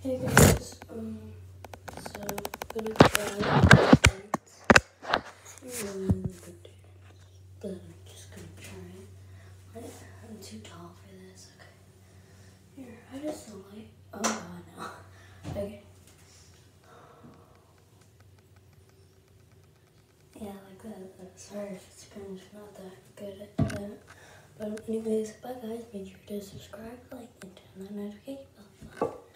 Hey guys, so I'm gonna try but I'm just gonna try it. I'm too tall for this. Okay. Here, I just don't like. Oh god, no. Okay. Yeah, like that. Sorry if it's cringe, not that good at that. But anyways, bye guys. Make sure to subscribe, like, and turn that notification bell.